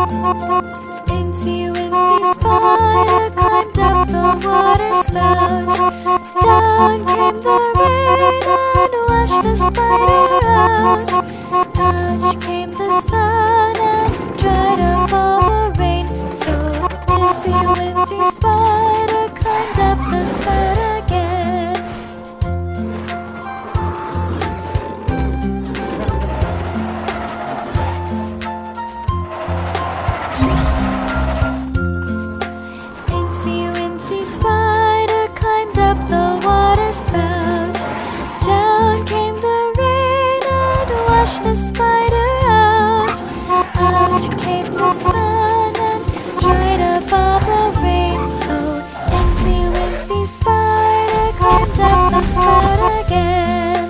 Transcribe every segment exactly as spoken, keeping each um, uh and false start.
Incy Wincy Spider climbed up the water spout. Down came the rain and washed the spider out. Out came the sun and dried up all the rain. So Incy Wincy Spider climbed up the spout again. Incy Wincy Spider climbed up the water spout. Down came the rain and washed the spider out. Out came the sun and dried up all the rain. So Incy Wincy Spider climbed up the spout again.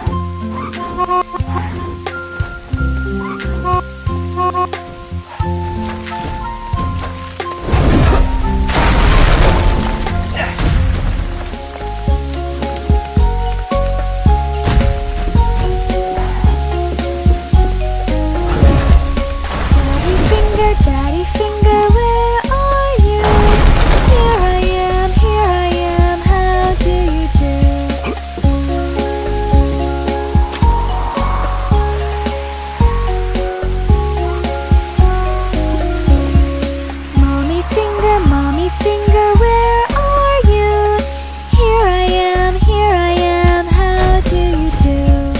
Daddy finger, where are you? Here I am, here I am, how do you do? Mommy finger, mommy finger, where are you? Here I am, here I am, how do you do?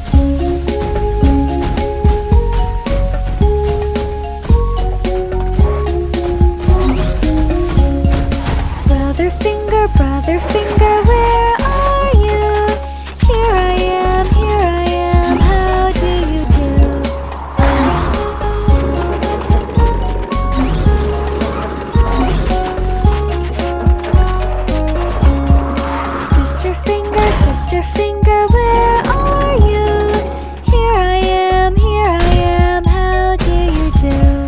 Brother finger, brother finger, where are you? Here I am, here I am, how do you do? Sister finger, sister finger, where are you? Here I am, here I am, how do you do?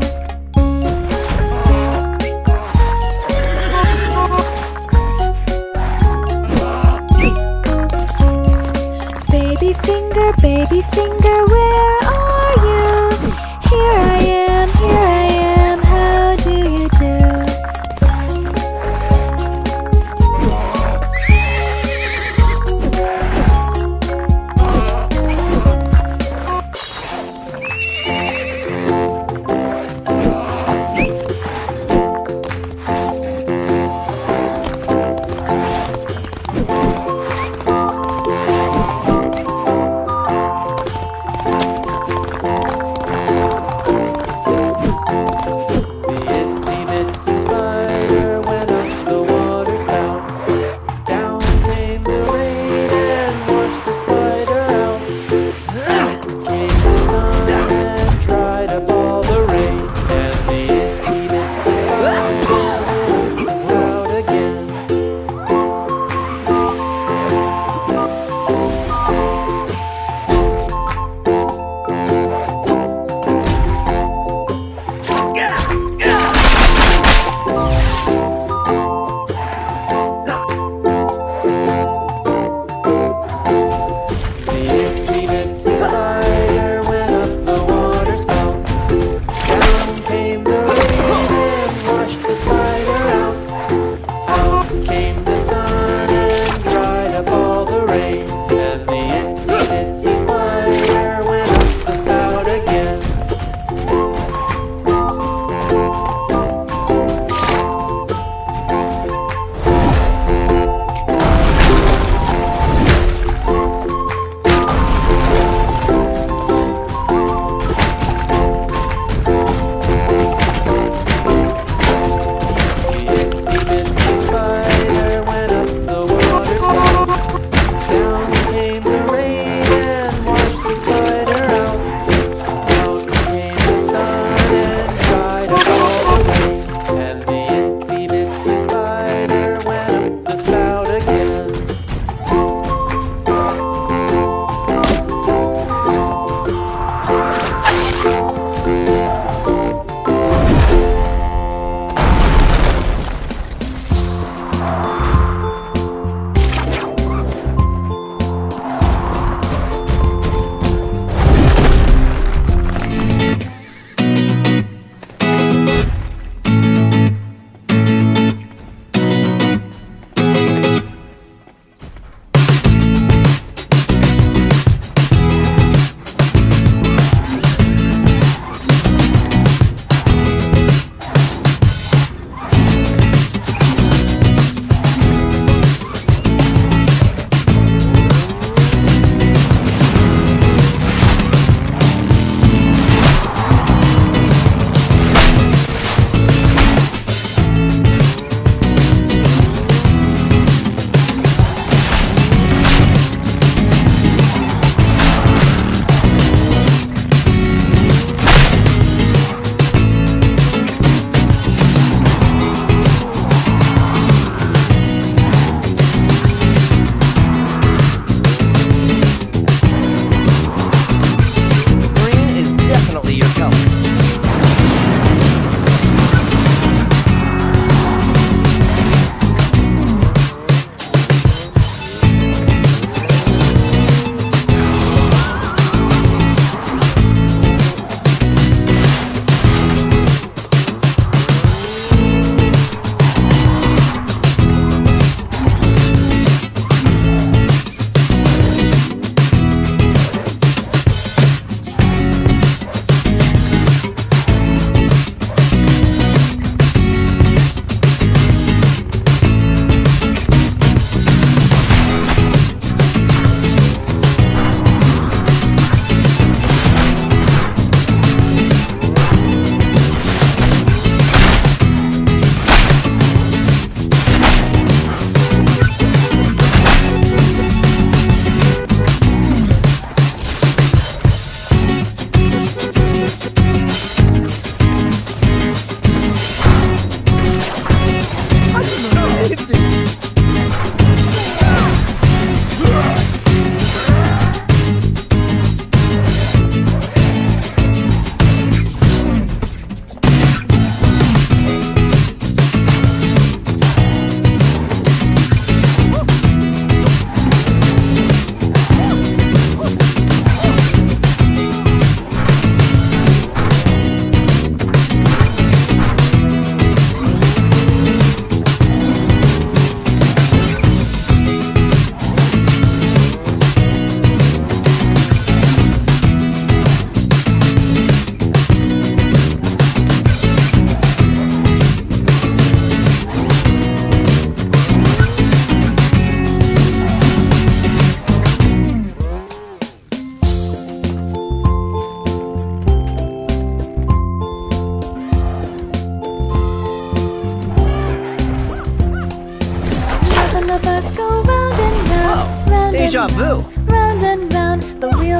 Baby finger, baby finger, where are you? Here I am, here I am, how do you do?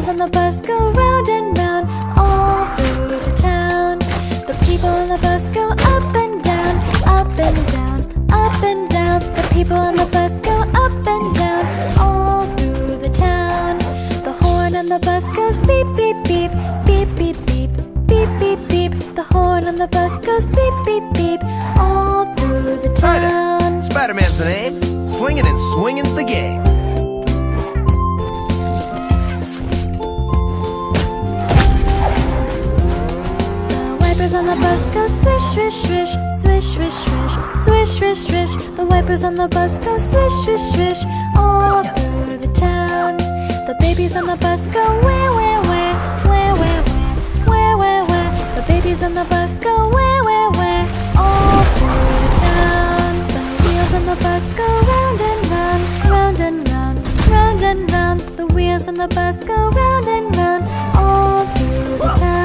wheels on the bus go round and round all through the town. The people on the bus go up and down, up and down, up and down. The people on the bus go up and down all through the town. The horn on the bus goes beep, beep, beep, beep, beep, beep, beep, beep, beep. The horn on the bus goes beep, beep, beep all through the town. Hi there, Spider-Man's the name. Slinging and swinging's the game. The wipers on the bus go swish, swish, swish, swish, swish, swish, swish, swish, swish. The wipers on the bus go swish, swish, swish all through the town. The babies on the bus go where, where, where, where, where, where, where, where, where. The babies on the bus go where, where, where, all through the town. The wheels on the bus go round and round, round and round, round and round. The wheels on the bus go round and round all through the town.